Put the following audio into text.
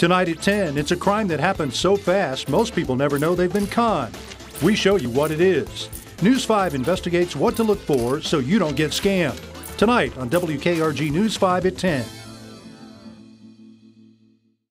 Tonight at 10, it's a crime that happens so fast most people never know they've been conned. We show you what it is. News 5 investigates what to look for so you don't get scammed. Tonight on WKRG News 5 at 10.